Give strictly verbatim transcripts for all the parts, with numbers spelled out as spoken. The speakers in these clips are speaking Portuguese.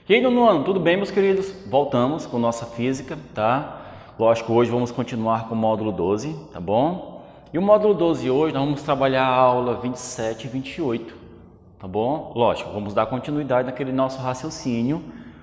E aí, nono ano, tudo bem, meus queridos? Voltamos com nossa física, tá? Lógico, hoje vamos continuar com o módulo doze, tá bom? E o módulo doze hoje nós vamos trabalhar a aula vinte e sete e vinte e oito, tá bom? Lógico, vamos dar continuidade naquele nosso raciocínio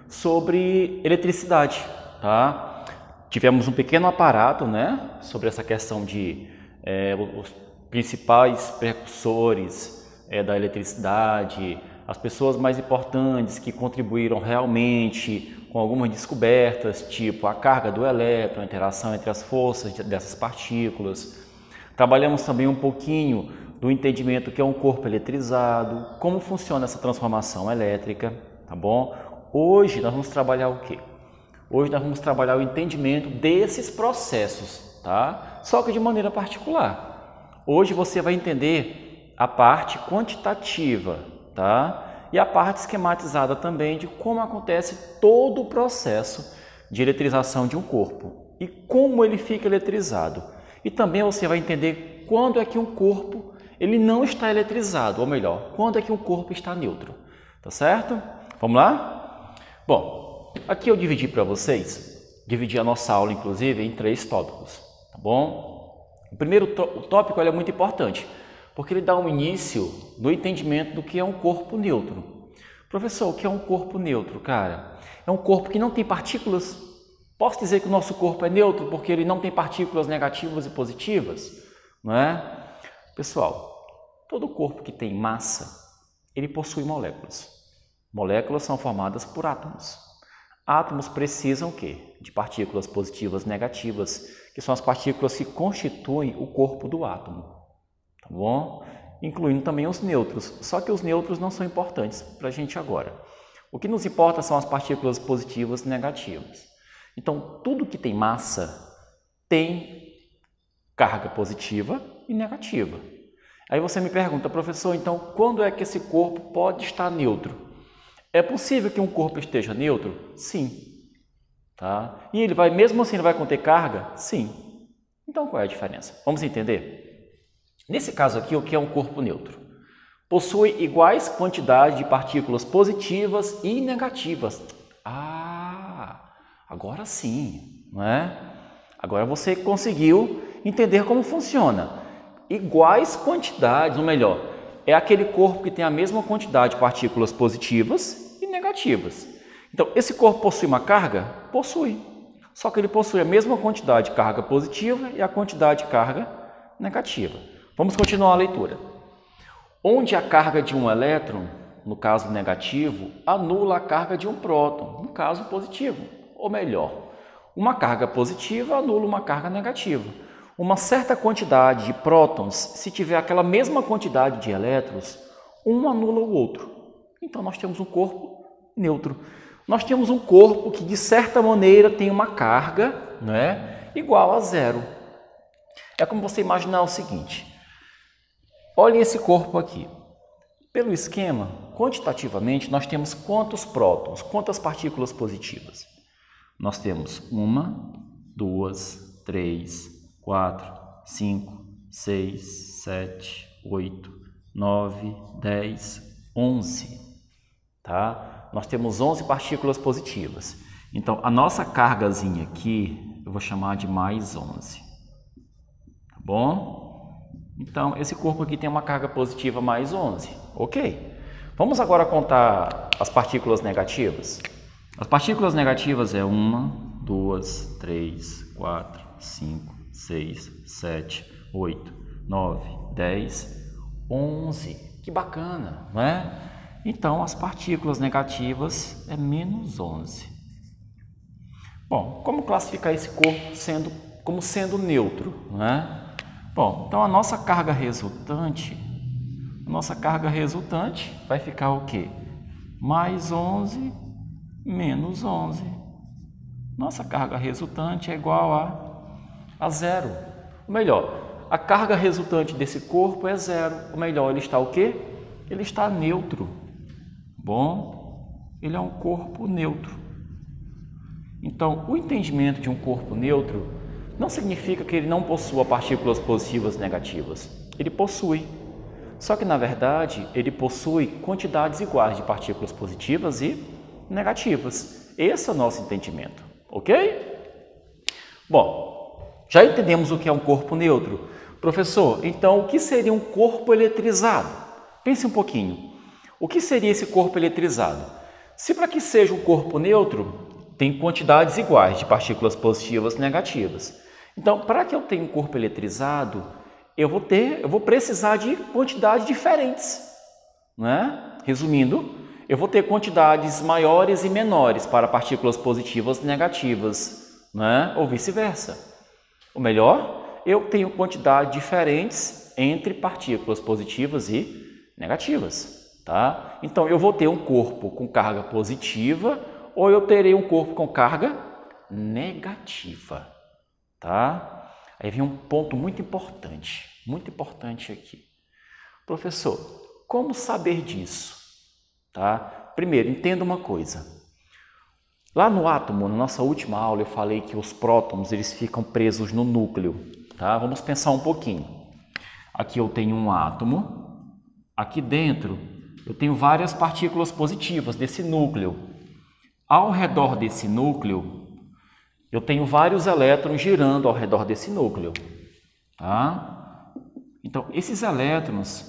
sobre eletricidade, tá? Tivemos um pequeno aparato, né? Sobre essa questão de é, os principais precursores é, da eletricidade, as pessoas mais importantes que contribuíram realmente com algumas descobertas, tipo a carga do elétron, a interação entre as forças dessas partículas. Trabalhamos também um pouquinho do entendimento que é um corpo eletrizado, como funciona essa transformação elétrica, tá bom? Hoje nós vamos trabalhar o quê? Hoje nós vamos trabalhar o entendimento desses processos, tá? Só que de maneira particular. Hoje você vai entender a parte quantitativa, tá? E a parte esquematizada também de como acontece todo o processo de eletrização de um corpo e como ele fica eletrizado. E também você vai entender quando é que um corpo ele não está eletrizado, ou melhor, quando é que um corpo está neutro, tá certo? Vamos lá? Bom, aqui eu dividi para vocês, dividi a nossa aula inclusive em três tópicos, tá bom? O primeiro tópico ele é muito importante, porque ele dá um início no entendimento do que é um corpo neutro. Professor, o que é um corpo neutro, cara? É um corpo que não tem partículas. Posso dizer que o nosso corpo é neutro porque ele não tem partículas negativas e positivas, não é? Pessoal, todo corpo que tem massa, ele possui moléculas. Moléculas são formadas por átomos. Átomos precisam o quê? De partículas positivas e negativas, que são as partículas que constituem o corpo do átomo. Tá bom? Incluindo também os nêutrons, só que os nêutrons não são importantes para a gente agora. O que nos importa são as partículas positivas e negativas. Então, tudo que tem massa tem carga positiva e negativa. Aí você me pergunta, professor, então quando é que esse corpo pode estar neutro? É possível que um corpo esteja neutro? Sim. Tá? E ele vai, mesmo assim, ele vai conter carga? Sim. Então, qual é a diferença? Vamos entender? Nesse caso aqui, o que é um corpo neutro? Possui iguais quantidades de partículas positivas e negativas. Ah, agora sim, não é? Agora você conseguiu entender como funciona. Iguais quantidades, ou melhor, é aquele corpo que tem a mesma quantidade de partículas positivas e negativas. Então, esse corpo possui uma carga? Possui. Só que ele possui a mesma quantidade de carga positiva e a quantidade de carga negativa. Vamos continuar a leitura. Onde a carga de um elétron, no caso negativo, anula a carga de um próton, no caso positivo. Ou melhor, uma carga positiva anula uma carga negativa. Uma certa quantidade de prótons, se tiver aquela mesma quantidade de elétrons, um anula o outro. Então nós temos um corpo neutro. Nós temos um corpo que de certa maneira tem uma carga, né, igual a zero. É como você imaginar o seguinte. Olhe esse corpo aqui. Pelo esquema, quantitativamente, nós temos quantos prótons, quantas partículas positivas? Nós temos uma, duas, três, quatro, cinco, seis, sete, oito, nove, dez, onze. Tá? Nós temos onze partículas positivas. Então, a nossa cargazinha aqui, eu vou chamar de mais onze. Tá bom? Então, esse corpo aqui tem uma carga positiva mais onze. Ok. Vamos agora contar as partículas negativas. As partículas negativas é uma, duas, três, quatro, cinco, seis, sete, oito, nove, dez, onze. Que bacana, não é? Então, as partículas negativas é menos onze. Bom, como classificar esse corpo sendo, como sendo neutro, não é? Bom, então a nossa carga resultante, a nossa carga resultante vai ficar o quê? Mais onze menos onze. Nossa carga resultante é igual a, a zero. Ou melhor, a carga resultante desse corpo é zero. Ou melhor, ele está o quê? Ele está neutro. Bom, ele é um corpo neutro. Então, o entendimento de um corpo neutro não significa que ele não possua partículas positivas e negativas. Ele possui. Só que, na verdade, ele possui quantidades iguais de partículas positivas e negativas. Esse é o nosso entendimento, ok? Bom, já entendemos o que é um corpo neutro. Professor, então o que seria um corpo eletrizado? Pense um pouquinho. O que seria esse corpo eletrizado? Se para que seja um corpo neutro, tem quantidades iguais de partículas positivas e negativas. Então, para que eu tenha um corpo eletrizado, eu vou ter, eu vou precisar de quantidades diferentes, né? Resumindo, eu vou ter quantidades maiores e menores para partículas positivas e negativas, né? Ou vice-versa. Ou melhor, eu tenho quantidades diferentes entre partículas positivas e negativas, tá? Então, eu vou ter um corpo com carga positiva ou eu terei um corpo com carga negativa, tá? Aí vem um ponto muito importante, muito importante aqui. Professor, como saber disso? Tá? Primeiro, entenda uma coisa. Lá no átomo, na nossa última aula, eu falei que os prótons eles ficam presos no núcleo, tá? Vamos pensar um pouquinho. Aqui eu tenho um átomo, aqui dentro eu tenho várias partículas positivas desse núcleo. Ao redor desse núcleo, eu tenho vários elétrons girando ao redor desse núcleo, tá? Então, esses elétrons,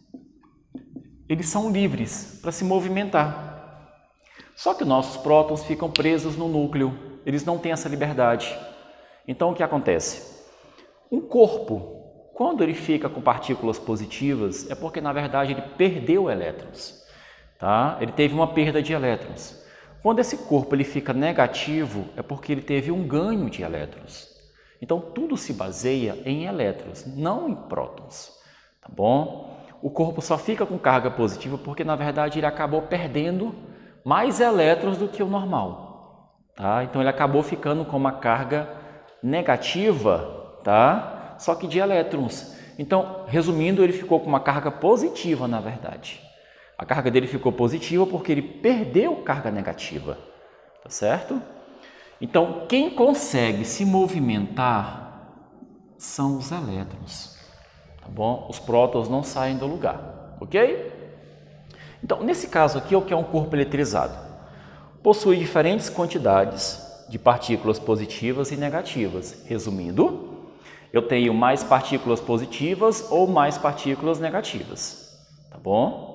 eles são livres para se movimentar. Só que nossos prótons ficam presos no núcleo, eles não têm essa liberdade. Então, o que acontece? Um corpo, quando ele fica com partículas positivas, é porque, na verdade, ele perdeu elétrons, tá? Ele teve uma perda de elétrons. Quando esse corpo ele fica negativo, é porque ele teve um ganho de elétrons. Então, tudo se baseia em elétrons, não em prótons, tá bom? O corpo só fica com carga positiva porque, na verdade, ele acabou perdendo mais elétrons do que o normal, tá? Então, ele acabou ficando com uma carga negativa, tá? Só que de elétrons. Então, resumindo, ele ficou com uma carga positiva, na verdade. A carga dele ficou positiva porque ele perdeu carga negativa, tá certo? Então, quem consegue se movimentar são os elétrons, tá bom? Os prótons não saem do lugar, ok? Então, nesse caso aqui, o que é um corpo eletrizado? Possui diferentes quantidades de partículas positivas e negativas. Resumindo, eu tenho mais partículas positivas ou mais partículas negativas, tá bom?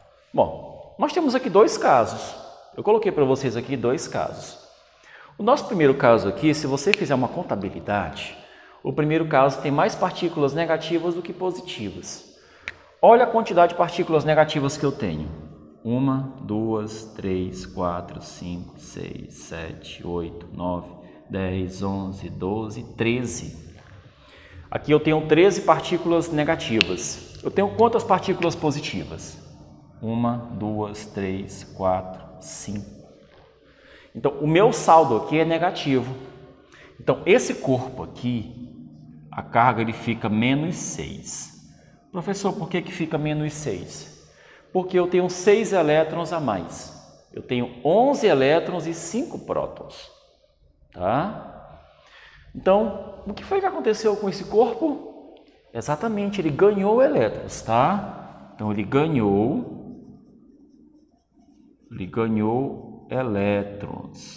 Bom, nós temos aqui dois casos. Eu coloquei para vocês aqui dois casos. O nosso primeiro caso aqui, se você fizer uma contabilidade, o primeiro caso tem mais partículas negativas do que positivas. Olha a quantidade de partículas negativas que eu tenho. Uma, duas, três, quatro, cinco, seis, sete, oito, nove, dez, onze, doze, treze. Aqui eu tenho treze partículas negativas. Eu tenho quantas partículas positivas? Uma, duas, três, quatro, cinco. Então, o meu saldo aqui é negativo. Então, esse corpo aqui, a carga ele fica menos seis. Professor, por que que fica menos seis? Porque eu tenho seis elétrons a mais. Eu tenho onze elétrons e cinco prótons. Tá? Então, o que foi que aconteceu com esse corpo? Exatamente, ele ganhou elétrons, tá? Então, ele ganhou... Ele ganhou elétrons,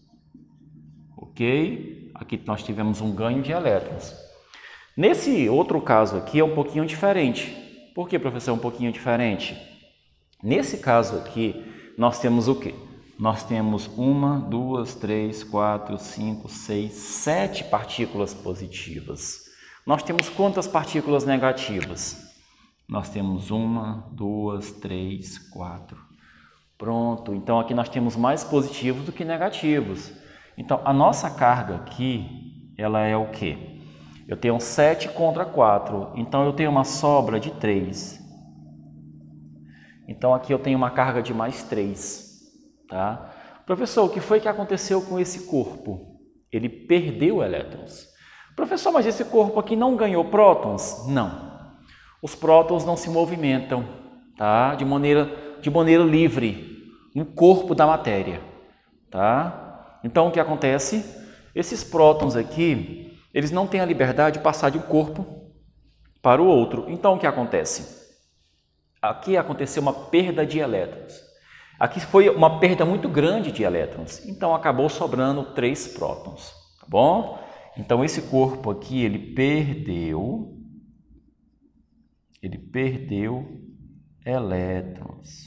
ok? Aqui nós tivemos um ganho de elétrons. Nesse outro caso aqui é um pouquinho diferente. Por que, professor, é um pouquinho diferente? Nesse caso aqui, nós temos o quê? Nós temos uma, duas, três, quatro, cinco, seis, sete partículas positivas. Nós temos quantas partículas negativas? Nós temos uma, duas, três, quatro. Pronto, então aqui nós temos mais positivos do que negativos. Então, a nossa carga aqui, ela é o quê? Eu tenho sete contra quatro, então eu tenho uma sobra de três. Então, aqui eu tenho uma carga de mais três, tá? Professor, o que foi que aconteceu com esse corpo? Ele perdeu elétrons. Professor, mas esse corpo aqui não ganhou prótons? Não. Os prótons não se movimentam, tá? De maneira, de maneira livre no corpo da matéria, tá? Então, o que acontece? Esses prótons aqui, eles não têm a liberdade de passar de um corpo para o outro. Então, o que acontece? Aqui aconteceu uma perda de elétrons. Aqui foi uma perda muito grande de elétrons, então acabou sobrando três prótons, tá bom? Então esse corpo aqui, ele perdeu, ele perdeu elétrons,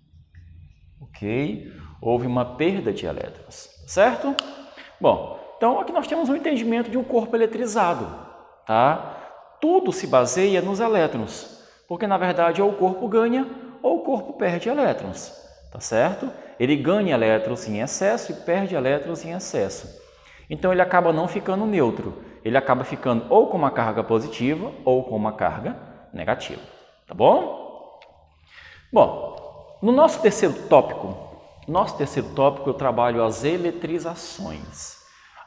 ok? Houve uma perda de elétrons, certo? Bom, então aqui nós temos um entendimento de um corpo eletrizado, tá? Tudo se baseia nos elétrons, porque na verdade ou o corpo ganha ou o corpo perde elétrons, tá certo? Ele ganha elétrons em excesso e perde elétrons em excesso. Então ele acaba não ficando neutro, ele acaba ficando ou com uma carga positiva ou com uma carga negativa, tá bom? Bom, no nosso terceiro tópico, nosso terceiro tópico eu trabalho as eletrizações.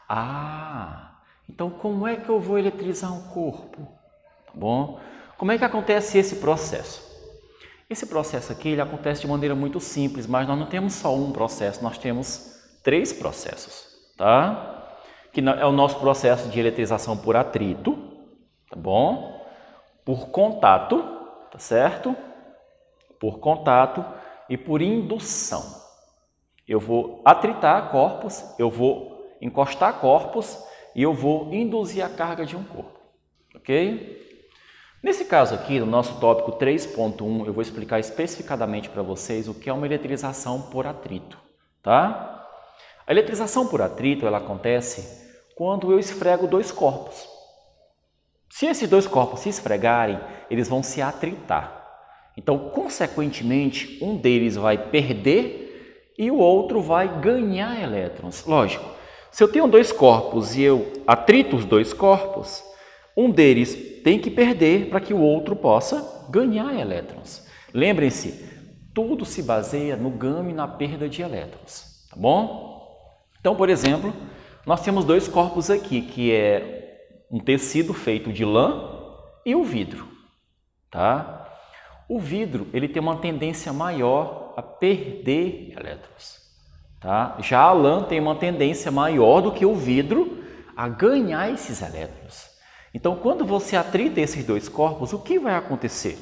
Ah, então como é que eu vou eletrizar um corpo? Tá bom? Como é que acontece esse processo? Esse processo aqui ele acontece de maneira muito simples, mas nós não temos só um processo, nós temos três processos, tá? Que é o nosso processo de eletrização por atrito, tá bom? Por contato, tá certo? Por contato e por indução. Eu vou atritar corpos, eu vou encostar corpos e eu vou induzir a carga de um corpo, ok? Nesse caso aqui, no nosso tópico três ponto um, eu vou explicar especificadamente para vocês o que é uma eletrização por atrito, tá? A eletrização por atrito, ela acontece quando eu esfrego dois corpos. Se esses dois corpos se esfregarem, eles vão se atritar. Então, consequentemente, um deles vai perder e o outro vai ganhar elétrons. Lógico, se eu tenho dois corpos e eu atrito os dois corpos, um deles tem que perder para que o outro possa ganhar elétrons. Lembrem-se, tudo se baseia no ganho e na perda de elétrons, tá bom? Então, por exemplo, nós temos dois corpos aqui, que é um tecido feito de lã e o vidro, tá? O vidro, ele tem uma tendência maior a perder elétrons, tá? Já a lã tem uma tendência maior do que o vidro a ganhar esses elétrons. Então, quando você atrita esses dois corpos, o que vai acontecer?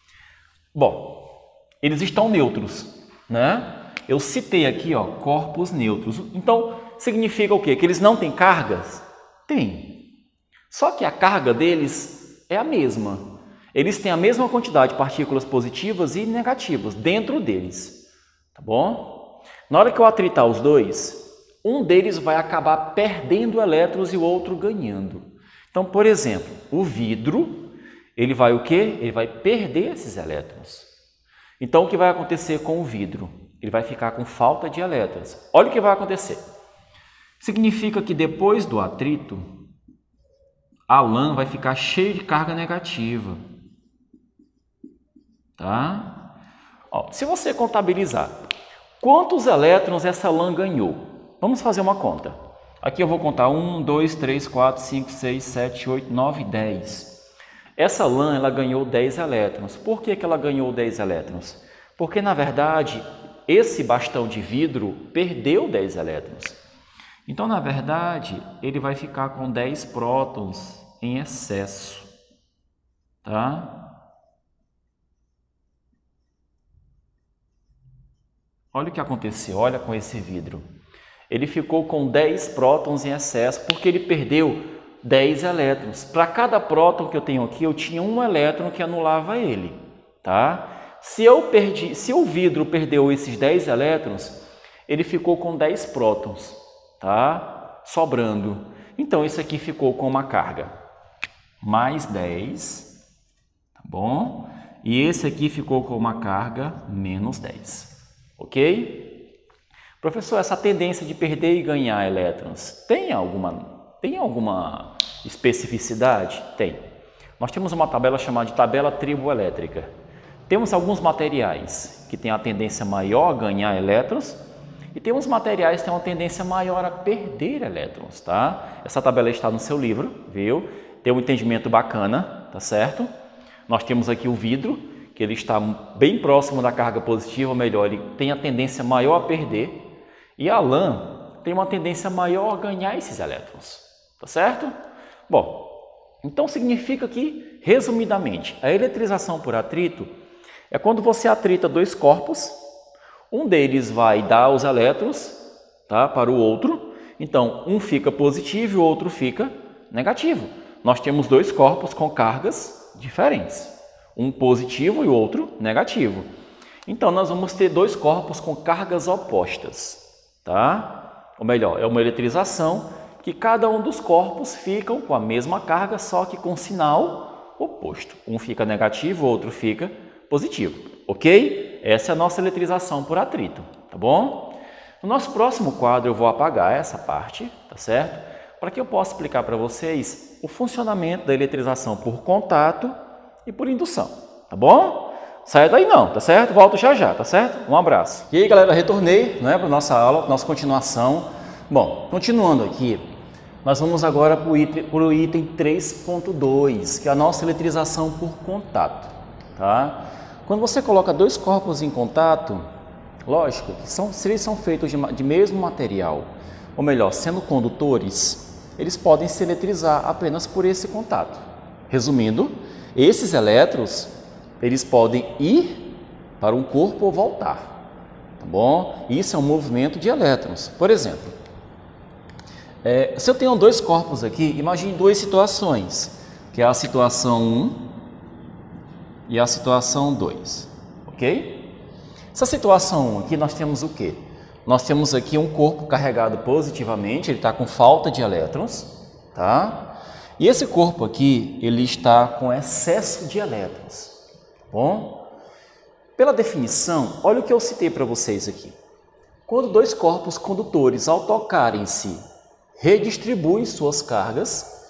Bom, eles estão neutros, né? Eu citei aqui, ó, corpos neutros. Então, significa o quê? Que eles não têm cargas? Tem. Só que a carga deles é a mesma. Eles têm a mesma quantidade de partículas positivas e negativas dentro deles, tá bom? Na hora que eu atritar os dois, um deles vai acabar perdendo elétrons e o outro ganhando. Então, por exemplo, o vidro, ele vai o quê? Ele vai perder esses elétrons. Então, o que vai acontecer com o vidro? Ele vai ficar com falta de elétrons. Olha o que vai acontecer. Significa que depois do atrito, a lã vai ficar cheia de carga negativa. Tá? Ó, se você contabilizar quantos elétrons essa lã ganhou, vamos fazer uma conta. Aqui eu vou contar um, dois, três, quatro, cinco, seis, sete, oito, nove, dez. Essa lã ela ganhou dez elétrons. Por que que ela ganhou dez elétrons? Porque, na verdade, esse bastão de vidro perdeu dez elétrons. Então, na verdade, ele vai ficar com dez prótons em excesso. Tá? Olha o que aconteceu, olha com esse vidro. Ele ficou com dez prótons em excesso porque ele perdeu dez elétrons. Para cada próton que eu tenho aqui, eu tinha um elétron que anulava ele, tá? Se eu perdi, se o vidro perdeu esses dez elétrons, ele ficou com dez prótons, tá? Sobrando. Então isso aqui ficou com uma carga mais dez, tá bom? E esse aqui ficou com uma carga menos dez. Ok? Professor, essa tendência de perder e ganhar elétrons, tem alguma, tem alguma especificidade? Tem. Nós temos uma tabela chamada de tabela triboelétrica. Temos alguns materiais que têm a tendência maior a ganhar elétrons e temos materiais que têm uma tendência maior a perder elétrons, tá? Essa tabela está no seu livro, viu? Tem um entendimento bacana, tá certo? Nós temos aqui o vidro, que ele está bem próximo da carga positiva, ou melhor, ele tem a tendência maior a perder. E a lã tem uma tendência maior a ganhar esses elétrons, tá certo? Bom, então significa que, resumidamente, a eletrização por atrito é quando você atrita dois corpos, Um deles vai dar os elétrons, tá, para o outro. Então, um fica positivo e o outro fica negativo. Nós temos dois corpos com cargas diferentes. Um positivo e o outro negativo. Então, nós vamos ter dois corpos com cargas opostas, tá? Ou melhor, é uma eletrização que cada um dos corpos ficam com a mesma carga, só que com sinal oposto. Um fica negativo, o outro fica positivo, ok? Essa é a nossa eletrização por atrito, tá bom? No nosso próximo quadro eu vou apagar essa parte, tá certo? Para que eu possa explicar para vocês o funcionamento da eletrização por contato e por indução, tá bom? Saia daí não, tá certo? Volto já já, tá certo? Um abraço. E aí, galera, retornei, né, para a nossa aula, para a nossa continuação. Bom, continuando aqui, nós vamos agora para o item, para o item três ponto dois, que é a nossa eletrização por contato, tá? Quando você coloca dois corpos em contato, lógico, são, se eles são feitos de, de mesmo material, ou melhor, sendo condutores, eles podem se eletrizar apenas por esse contato. Resumindo, esses elétrons, eles podem ir para um corpo ou voltar, tá bom? Isso é um movimento de elétrons. Por exemplo, é, se eu tenho dois corpos aqui, imagine duas situações, que é a situação um e a situação dois, ok? Essa situação um aqui nós temos o quê? Nós temos aqui um corpo carregado positivamente, ele está com falta de elétrons, tá? E esse corpo aqui, ele está com excesso de elétrons, bom? Pela definição, olha o que eu citei para vocês aqui. Quando dois corpos condutores, ao tocarem-se, redistribuem suas cargas,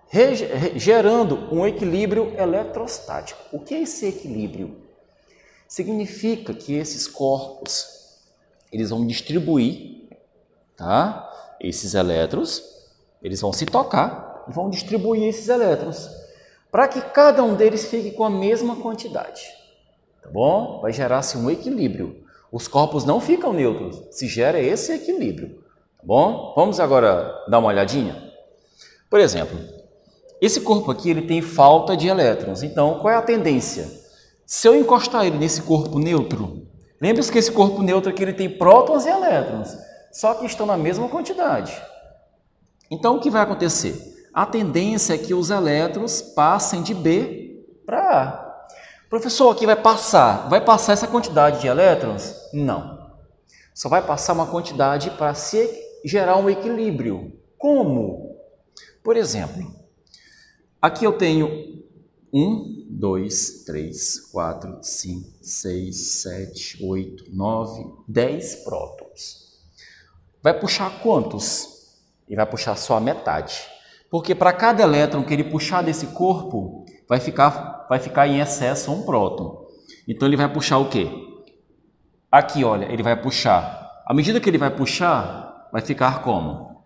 gerando um equilíbrio eletrostático. O que é esse equilíbrio? Significa que esses corpos, eles vão distribuir, tá? Esses elétrons, eles vão se tocar e vão distribuir esses elétrons, para que cada um deles fique com a mesma quantidade, tá bom? Vai gerar-se um equilíbrio. Os corpos não ficam neutros, se gera esse equilíbrio, tá bom? Vamos agora dar uma olhadinha? Por exemplo, esse corpo aqui, ele tem falta de elétrons, então qual é a tendência? Se eu encostar ele nesse corpo neutro, lembre-se que esse corpo neutro aqui, ele tem prótons e elétrons, só que estão na mesma quantidade. Então, o que vai acontecer? A tendência é que os elétrons passem de B para A. Professor, aqui vai passar, vai passar essa quantidade de elétrons? Não. Só vai passar uma quantidade para se gerar um equilíbrio. Como? Por exemplo, aqui eu tenho um, dois, três, quatro, cinco, seis, sete, oito, nove, dez prótons. Vai puxar quantos? Ele vai puxar só a metade. Porque para cada elétron que ele puxar desse corpo, vai ficar, vai ficar em excesso um próton. Então ele vai puxar o quê? Aqui, olha, ele vai puxar. À medida que ele vai puxar, vai ficar como?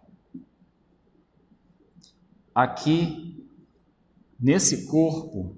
Aqui, nesse corpo,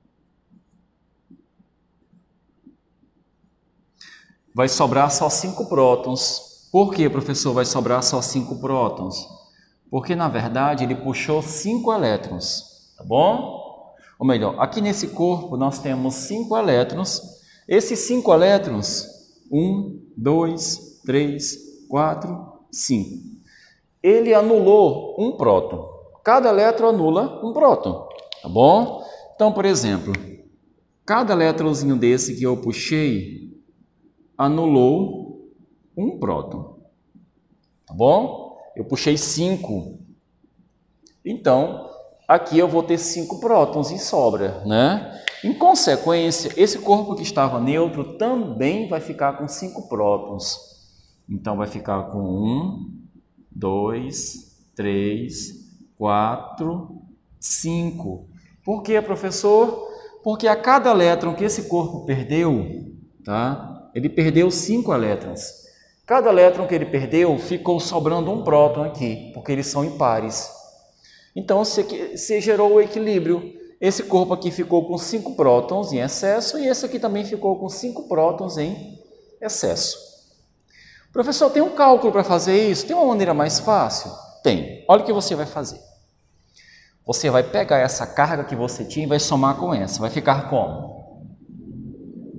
vai sobrar só cinco prótons. Por que, professor, vai sobrar só cinco prótons? Porque, na verdade, ele puxou cinco elétrons, tá bom? Ou melhor, aqui nesse corpo nós temos cinco elétrons. Esses cinco elétrons, um, dois, três, quatro, cinco. Ele anulou um próton. Cada elétron anula um próton, tá bom? Então, por exemplo, cada elétronzinho desse que eu puxei anulou um próton, tá bom? Eu puxei cinco, então aqui eu vou ter cinco prótons em sobra, né? Em consequência, esse corpo que estava neutro também vai ficar com cinco prótons. Então vai ficar com um, dois, três, quatro, cinco. Por quê, professor? Porque a cada elétron que esse corpo perdeu, tá? Ele perdeu cinco elétrons. Cada elétron que ele perdeu, ficou sobrando um próton aqui, porque eles são impares. Então, se, se gerou o equilíbrio. Esse corpo aqui ficou com cinco prótons em excesso e esse aqui também ficou com cinco prótons em excesso. Professor, tem um cálculo para fazer isso? Tem uma maneira mais fácil? Tem. Olha o que você vai fazer. Você vai pegar essa carga que você tinha e vai somar com essa. Vai ficar como?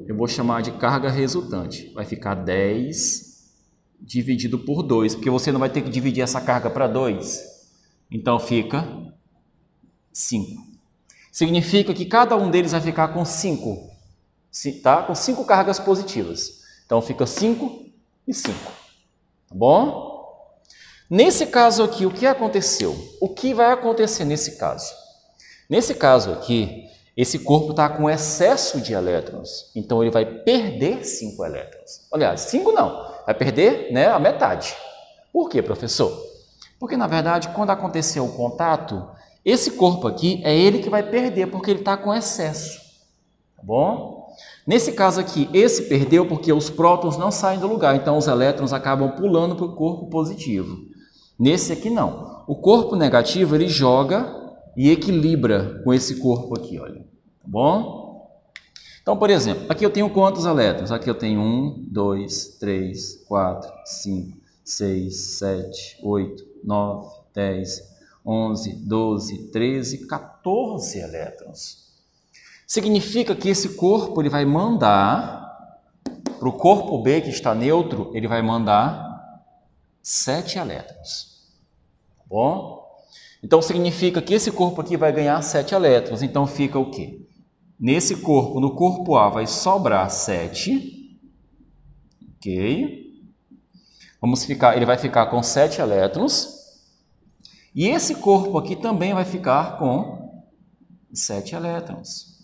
eu vou chamar de carga resultante. Vai ficar dez dividido por dois, porque você não vai ter que dividir essa carga para dois. Então fica cinco. Significa que cada um deles vai ficar com cinco, tá? Com cinco cargas positivas. Então fica cinco e cinco. Tá bom? Nesse caso aqui, o que aconteceu? O que vai acontecer nesse caso? Nesse caso aqui, esse corpo está com excesso de elétrons, então ele vai perder cinco elétrons. Aliás, cinco não, vai perder, né, a metade. Por quê, professor? Porque, na verdade, quando aconteceu o contato, esse corpo aqui é ele que vai perder, porque ele está com excesso. Tá bom? Nesse caso aqui, esse perdeu porque os prótons não saem do lugar, então os elétrons acabam pulando para o corpo positivo. Nesse aqui não. O corpo negativo ele joga e equilibra com esse corpo aqui, olha. Tá bom? Então, por exemplo, aqui eu tenho quantos elétrons? Aqui eu tenho um, dois, três, quatro, cinco, seis, sete, oito, nove, dez, onze, doze, treze, quatorze elétrons. Significa que esse corpo ele vai mandar para o corpo B que está neutro, ele vai mandar sete elétrons. Tá bom? Então significa que esse corpo aqui vai ganhar sete elétrons. Então fica o quê? Nesse corpo, no corpo A vai sobrar sete. OK? Vamos ficar, ele vai ficar com sete elétrons. E esse corpo aqui também vai ficar com sete elétrons.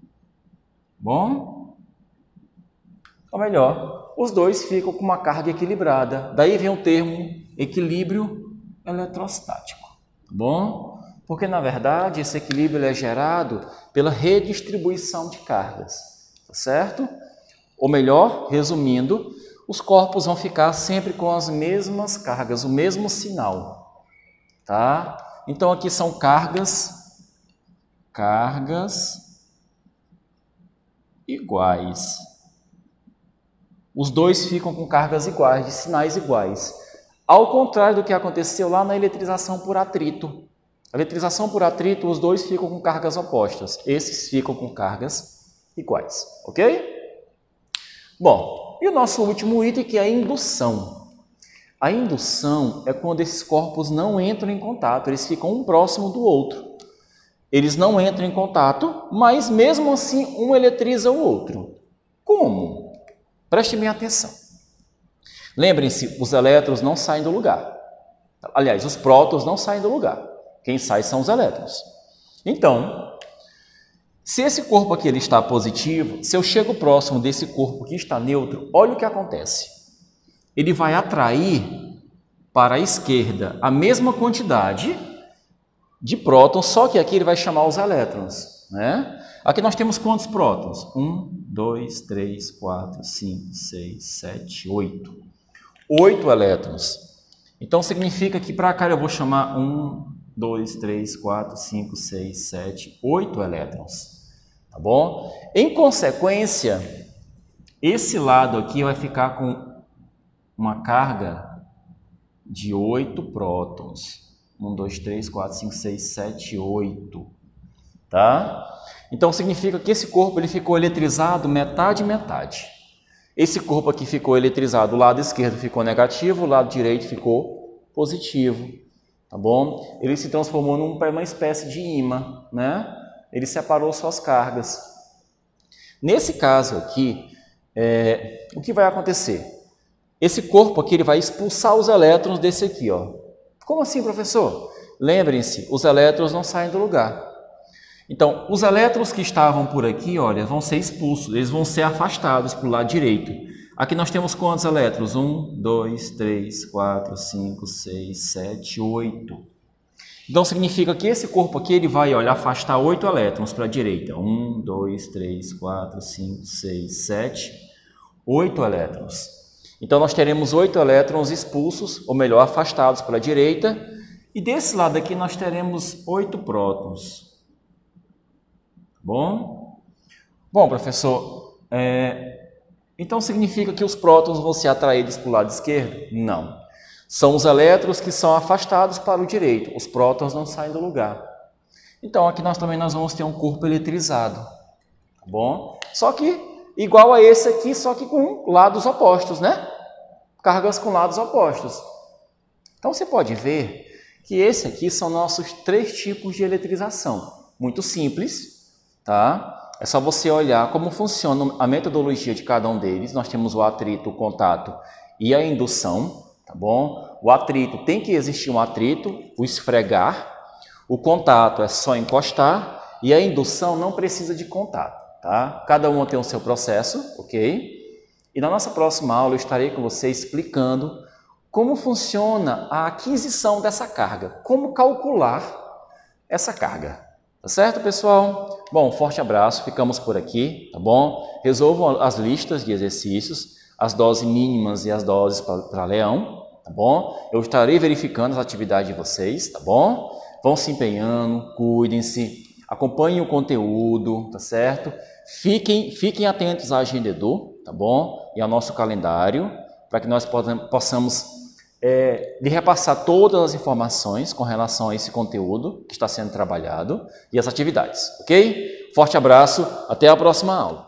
Bom? Ou melhor, os dois ficam com uma carga equilibrada. Daí vem o termo equilíbrio eletrostático. Tá bom? Porque, na verdade, esse equilíbrio é gerado pela redistribuição de cargas. Tá certo? Ou melhor, resumindo, os corpos vão ficar sempre com as mesmas cargas, o mesmo sinal. Tá? Então, aqui são cargas, cargas iguais. Os dois ficam com cargas iguais, de sinais iguais. Ao contrário do que aconteceu lá na eletrização por atrito. A eletrização por atrito, os dois ficam com cargas opostas. Esses ficam com cargas iguais. Ok? Bom, e o nosso último item que é a indução. A indução é quando esses corpos não entram em contato, eles ficam um próximo do outro. Eles não entram em contato, mas mesmo assim um eletriza o outro. Como? Prestem bem atenção. Lembrem-se, os elétrons não saem do lugar. Aliás, os prótons não saem do lugar. Quem sai são os elétrons. Então, se esse corpo aqui ele está positivo, se eu chego próximo desse corpo que está neutro, olha o que acontece. Ele vai atrair para a esquerda a mesma quantidade de prótons, só que aqui ele vai chamar os elétrons, né? Aqui nós temos quantos prótons? um, dois, três, quatro, cinco, seis, sete, oito. oito elétrons. Então significa que para cá eu vou chamar um, dois, três, quatro, cinco, seis, sete, oito elétrons. Tá bom? Em consequência, esse lado aqui vai ficar com uma carga de oito prótons. um, dois, três, quatro, cinco, seis, sete, oito. Tá? Então significa que esse corpo ele ficou eletrizado metade metade. Esse corpo aqui ficou eletrizado, o lado esquerdo ficou negativo, o lado direito ficou positivo. Tá bom? Ele se transformou numa espécie de ímã, né? Ele separou suas cargas. Nesse caso aqui, é, o que vai acontecer? Esse corpo aqui ele vai expulsar os elétrons desse aqui, ó. Como assim, professor? Lembrem-se, os elétrons não saem do lugar. Então, os elétrons que estavam por aqui, olha, vão ser expulsos, eles vão ser afastados para o lado direito. Aqui nós temos quantos elétrons? um, dois, três, quatro, cinco, seis, sete, oito. Então, significa que esse corpo aqui ele vai, olha, afastar oito elétrons para a direita. um, dois, três, quatro, cinco, seis, sete, oito elétrons. Então, nós teremos oito elétrons expulsos, ou melhor, afastados para a direita. E desse lado aqui nós teremos oito prótons. Bom? Bom, professor, é... então significa que os prótons vão ser atraídos para o lado esquerdo? Não. São os elétrons que são afastados para o direito. Os prótons não saem do lugar. Então, aqui nós também nós vamos ter um corpo eletrizado. Tá bom? Só que igual a esse aqui, só que com lados opostos, né? Cargas com lados opostos. Então, você pode ver que esse aqui são nossos três tipos de eletrização. Muito simples, tá? É só você olhar como funciona a metodologia de cada um deles. Nós temos o atrito, o contato e a indução, tá bom? O atrito tem que existir um atrito, o esfregar. O contato é só encostar e a indução não precisa de contato, tá? Cada um tem o seu processo, ok? E na nossa próxima aula eu estarei com você explicando como funciona a aquisição dessa carga, como calcular essa carga. Tá certo, pessoal? Bom, forte abraço, ficamos por aqui, tá bom? Resolvam as listas de exercícios, as doses mínimas e as doses para leão, tá bom? Eu estarei verificando as atividades de vocês, tá bom? Vão se empenhando, cuidem-se, acompanhem o conteúdo, tá certo? Fiquem, fiquem atentos à agenda Edu, tá bom? E ao nosso calendário, para que nós possamos é, lhe repassar todas as informações com relação a esse conteúdo que está sendo trabalhado e as atividades, ok? Forte abraço, até a próxima aula.